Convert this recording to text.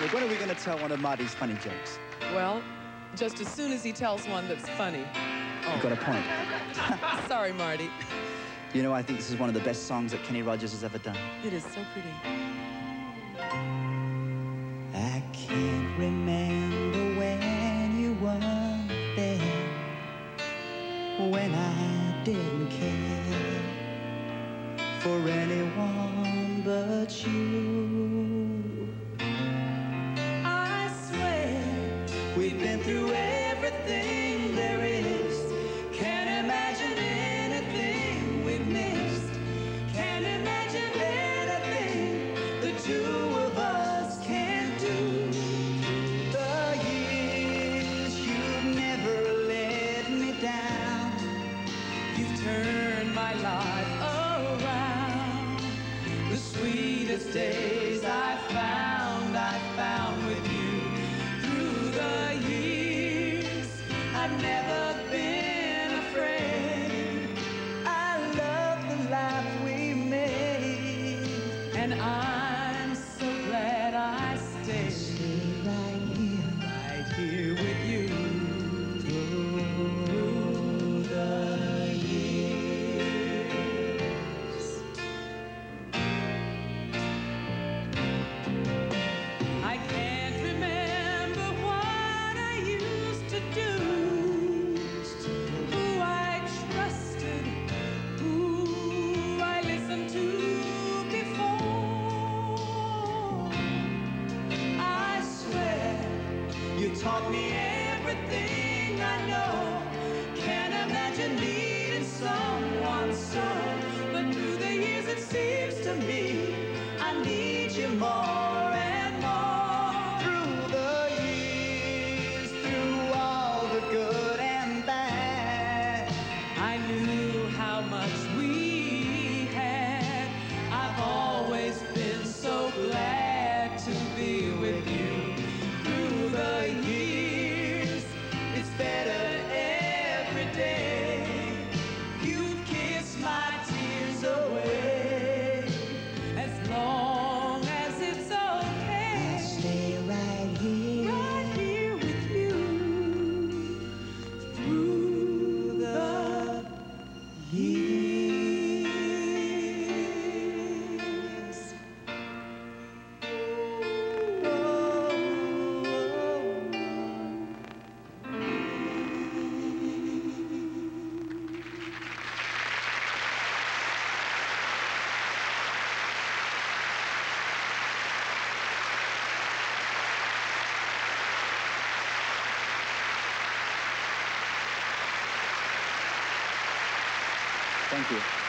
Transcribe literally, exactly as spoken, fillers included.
Look, when are we going to tell one of Marty's funny jokes? Well, just as soon as he tells one that's funny. Oh. You've got a point. Sorry, Marty. You know, I think this is one of the best songs that Kenny Rogers has ever done. It is so pretty. I can't remember when you were there, when I didn't care for anyone but you. I swear we've been through everything there is. Can't imagine anything we've missed. Can't imagine anything the two of us can do. The years you've never let me down. You've turned my life around. The sweetest days I found, I found with you. Through the years, I've never been afraid. I love the life we made, and I'm so glad I stayed. Stay right here, right here with you. Through the years. I can't remember what I used to do, who I trusted, who I listened to before. I swear you taught me everything I know. Can't imagine needing someone so, but through the years it seems to me I need you more and more. Through the years, through all the good and bad, I knew how much we had. I've always been so glad to be with you. Through the years, it's better every day. You've kissed my tears away. As long as it's okay, I'll stay right here, right here with you. Through the years. Thank you.